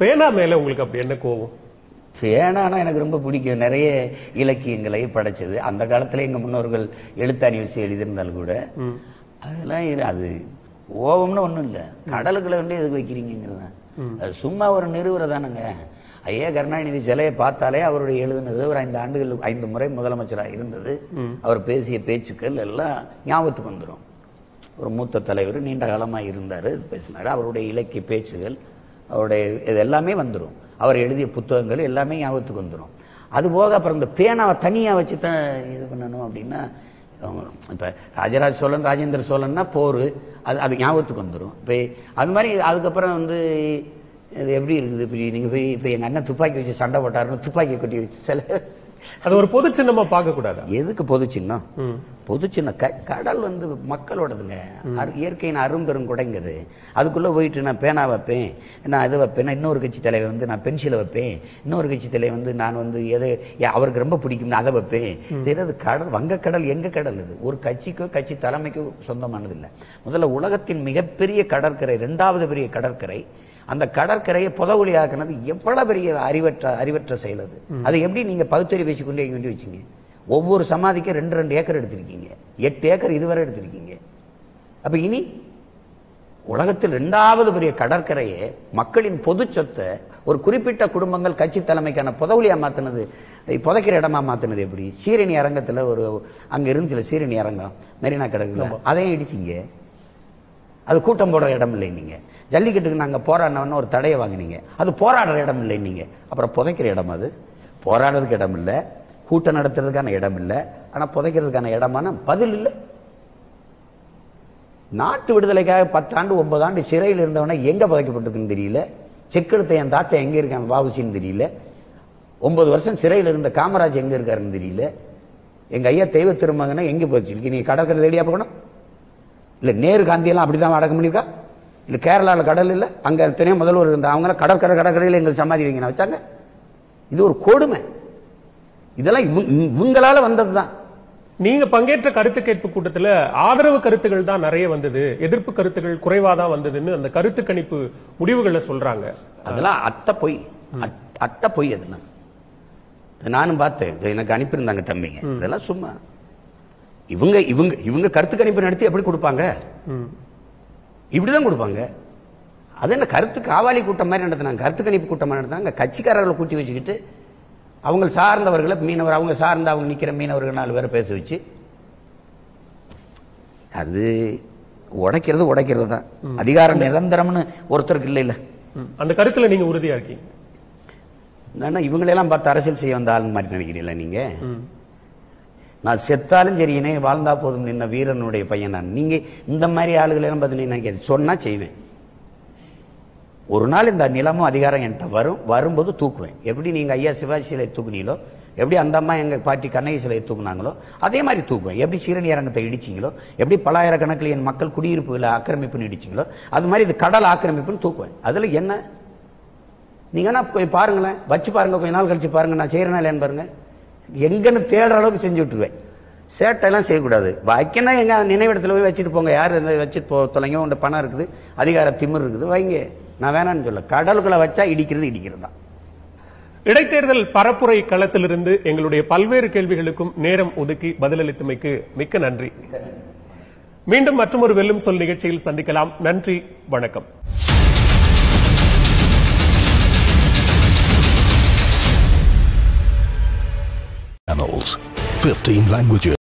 பேனா மேல உங்களுக்கு அப்படி என்ன கோவம்? பேனானா எனக்கு ரொம்ப பிடிக்கும். நிறைய இலக்கியங்களை படைச்சது. அந்த காலத்துல எங்க முன்னோர்கள் எழுத்தாணி வச்சு எழுதியிருந்தாலும் கூட அதெல்லாம் அது கோவம்னு ஒண்ணும் இல்லை. கடலுக்குள்ள வந்து எதுக்கு வைக்கிறீங்கிறது அது சும்மா ஒரு நிறுவுறதானுங்க. ஐயா கருணாநிதி சிலையை பார்த்தாலே அவருடைய எழுதுனது ஒரு 5 ஆண்டுகள் 5 முறை முதலமைச்சராக இருந்தது. அவர் பேசிய பேச்சுக்கள் எல்லாம் ஞாபகத்துக்கு வந்துடும். ஒரு மூத்த தலைவர், நீண்ட காலமாக இருந்தார், பேசினார். அவருடைய இலக்கிய பேச்சுகள், அவருடைய இது எல்லாமே வந்துடும். அவர் எழுதிய புத்தகங்கள் எல்லாமே ஞாபகத்துக்கு வந்துடும். அதுபோக அப்புறம் இந்த பேனாவை தனியாக வச்சு தான் இது பண்ணணும் அப்படின்னா, இப்போ ராஜராஜ சோழன், ராஜேந்திர சோழன்னா போர், அது ஞாபகத்துக்கு வந்துடும். இப்போ அது மாதிரி அதுக்கப்புறம் வந்து இது எப்படி இருக்குது, இப்படி நீங்கள் போய் இப்போ எங்கள் அண்ணன் துப்பாக்கி வச்சு சண்டை போட்டாருன்னு துப்பாக்கி கொட்டி வச்சு சில அது ஒரு பொது சின்னமா பார்க்க கூடாது. எதுக்கு பொது சின்னம்? பொது சின்னம் கடல் வந்து மக்களோடதுங்க. இயற்கையின் அரும்பெரும் குடைங்குது. அதுக்குள்ள போயிட்டு நான் பேனா வைப்பேன், நான் இது வைப்பேன், இன்னொரு கட்சி தலைவர் வந்து நான் பென்சிலை வைப்பேன், இன்னொரு கட்சி தலைவர் வந்து நான் வந்து எதை அவருக்கு ரொம்ப பிடிக்கும் அதை வைப்பேன். இது கடல், வங்கக்கடல் எங்க கடல்? இது ஒரு கட்சிக்கோ கட்சி தலைமைக்கோ சொந்தமானது இல்லை. முதல்ல உலகத்தின் மிகப்பெரிய கடற்கரை, 2வது பெரிய கடற்கரை. அந்த கடற்கரையை புதவுளி ஆக்குனது எவ்வளவு பெரிய அறிவற்ற செயல் அது. அதை எப்படி நீங்க பகுத்தறி வச்சு கொண்டு வேண்டி வச்சீங்க? ஒவ்வொரு சமாதிக்கு 2 ஏக்கர் எடுத்திருக்கீங்க, 8 ஏக்கர் இதுவரை எடுத்திருக்கீங்க. அப்ப இனி உலகத்தில் 2வது பெரிய கடற்கரையை மக்களின் பொது சொத்தை ஒரு குறிப்பிட்ட குடும்பங்கள் கட்சி தலைமைக்கான புதவுளியா மாத்தினது, புதைக்கிற இடமா மாத்தினது எப்படி? சீரணி அரங்கத்துல ஒரு அங்க இருந்துச்சுல சீரணி அரங்கம் மெரினா கடற்கரை, அதையும் இடிச்சிங்க. அது கூட்டம் போடுற இடம் இல்லை. நீங்க ஜல்லிக்கட்டுக்கு நாங்க போராடினோன்னு ஒரு தடையை வாங்கினீங்க, அது போராடுற இடம் இல்லை. நீங்க அப்புறம் புதைக்கிற இடம், அது போராடுறதுக்கு இடம் இல்லை, கூட்டம் நடத்துறதுக்கான இடம் இல்லை, ஆனா புதைக்கிறதுக்கான இடமான பதில் இல்லை. நாட்டு விடுதலைக்காக 10 ஆண்டு 9 ஆண்டு சிறையில் இருந்தவன எங்க புதைக்கப்பட்டிருக்குன்னு தெரியல. செக்கெழுத்த என் தாத்தா எங்க இருக்காங்க வாவுசின்னு தெரியல. 9 வருஷம் சிறையில் இருந்த காமராஜ் எங்க இருக்காருன்னு தெரியல. எங்க ஐயா தெய்வ திருமகனை எங்க போச்சிருக்கு? நீ கடற்கரை தேடியா போகணும்? இல்ல நேரு காந்தியெல்லாம் அப்படிதான் அடக்கம் பண்ணிருக்கா? இல்ல கேரளாவில் கடல் இல்ல, அங்க எத்தனையோ முதல்வர் இருந்த அவங்க கடற்கரையில் எங்கள் சமாதி வைங்க வச்சாங்க. இது ஒரு கொடுமை. இதெல்லாம் இவங்களால வந்ததுதான். நீங்க பங்கேற்ற கருத்து கேட்பு கூட்டத்தில் ஆதரவு கருத்துகள் தான் நிறைய வந்தது, எதிர்ப்பு கருத்துகள் குறைவாதான் வந்ததுன்னு அந்த கருத்து கணிப்பு முடிவுகளை சொல்றாங்க. அதெல்லாம் அட்ட பொய். அதெல்லாம் நானும் பார்த்தேன், எனக்கு அனுப்பியிருந்தாங்க தம்பிங்க. இதெல்லாம் சும்மா இவங்க கருத்து கணிப்பு நடத்தி எப்படி கொடுப்பாங்க? இப்படிதான் கொடுப்பாங்க. அது என்ன கருத்து காவாலி கூட்டம் மாதிரி நடத்தினாங்க, கருத்து கணிப்பு கூட்டம் நடத்தினாங்க. கட்சிக்காரர்களை கூட்டி வச்சுக்கிட்டு அவங்க சார்ந்தவர்களை மீனவர், அவங்க சார்ந்த அவங்க நிக்கிற மீனவர்கள் 4 பேரை பேச வச்சு, அது உடைக்கிறது தான். அதிகாரம் நிரந்தரம்னு ஒருத்தருக்கு இல்லை. இல்ல அந்த கருத்துல நீங்க உறுதியா இருக்கீங்க? இவங்களெல்லாம் பார்த்து அரசியல் செய்ய வந்த ஆள் மாதிரி நினைக்கிறீங்களா நீங்க? நான் செத்தாலும் சரியினே வாழ்ந்தா போதும் நின்ன வீரனுடைய பையன் நான். நீங்க இந்த மாதிரி ஆளுகளை எல்லாம் பார்த்து நினைக்க சொன்னா செய்வேன். ஒரு நாள் இந்த நிலமும் அதிகாரம் என்கிட்ட வரும்போது தூக்குவேன். எப்படி நீங்க ஐயா சிவாஜி சிலை தூக்குனீங்களோ, எப்படி அந்த அம்மா எங்க பாட்டி கண்ணகி சிலையை தூக்குனாங்களோ அதே மாதிரி தூக்குவேன். எப்படி சீரணி அரங்கத்தை இடிச்சிங்களோ, எப்படி பலாயிரக்கணக்கில் என் மக்கள் குடியிருப்புகளை ஆக்கிரமிப்புன்னு இடிச்சிங்களோ, அது மாதிரி இது கடல் ஆக்கிரமிப்புன்னு தூக்குவேன். அதுல என்ன நீங்கன்னா பாருங்களேன், வச்சு பாருங்க, கொஞ்ச நாள் கழிச்சு பாருங்க, நான் செய்யறேனா இல்லையான்னு பாருங்க. எங்கன்னு தேடுற அளவுக்கு செஞ்சு விட்டுருவேன். சேட்டையெல்லாம் செய்யக்கூடாது. வைக்கணும் எங்க நினைவிடத்துல போய் வச்சுட்டு போங்க, யாரு வச்சுட்டு தொலைங்க, உங்க பணம் இருக்குது, அதிகார திமிர் இருக்குது, வைங்க, நான் வேணான்னு சொல்ல. கடலுக்குள்ள வச்சா இடிக்கிறது தான். இடைத்தேர்தல் பரப்புரை களத்திலிருந்து எங்களுடைய பல்வேறு கேள்விகளுக்கும் நேரம் ஒதுக்கி பதிலளித்தமைக்கு மிக்க நன்றி. மீண்டும் மற்றொரு வெல்லும் சொல் நிகழ்ச்சியில் சந்திக்கலாம். நன்றி, வணக்கம். 15 languages.